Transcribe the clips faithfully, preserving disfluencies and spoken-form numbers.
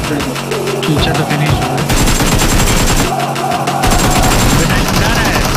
खींचा तो फिनिश हुआ बिना जा रहा है।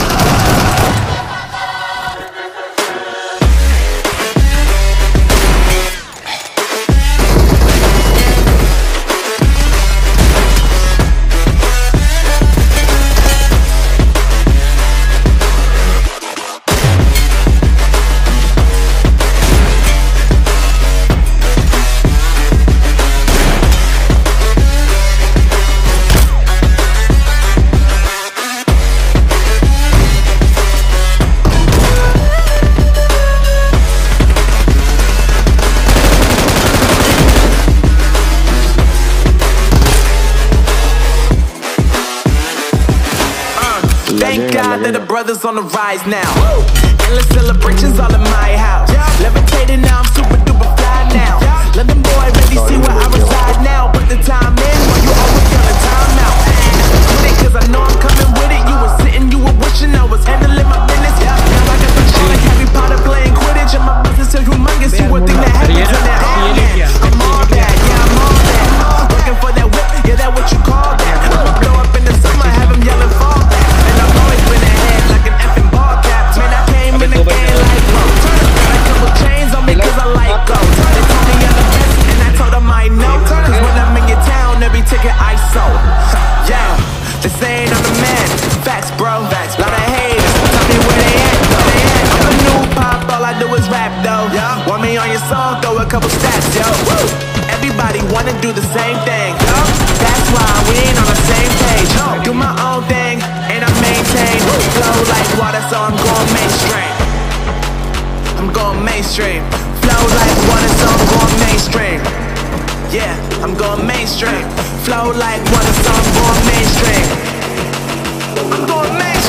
Thank God that the brothers on the rise now. Woo! Endless celebrations all in my house. Yeah. Levitating now, I'm super duper fly now. Yeah. Let them boy really see where I reside now. Put the time in while you always on the time out. With it, cause I know I'm coming with it. You were sitting, you were wishing I was handling my business. Yeah. Now I got the show like Harry Potter playing Quidditch. And my business is humongous. You would think that happens in that all that. I'm all that, yeah, I'm all that. Working for that whip, yeah, that what you call that. I'ma blow up in the summer, have them yelling fall back. And I've always been ahead like an effing ball cap. Man, I came in the game like bro. Got a couple chains on me cause I like gold. They told me I'm the best and I told them I know. Cause when I'm in your town, every ticket I sold. Yeah, they saying I'm the man. Facts, bro. Facts, lot of haters. Tell me where they at, though. They at. I'm a new pop, all I do is rap, though. Yeah. Want me on your song, throw a couple stats, yo. Woo. Everybody wanna do the same thing, yo. That's why we ain't on the same page. Do my own thing, and I maintain. Flow like water, so I'm going mainstream. I'm going mainstream. Flow like water, so I'm going mainstream. Yeah, I'm going mainstream. Flow like water, so I'm going mainstream. I'm going mainstream.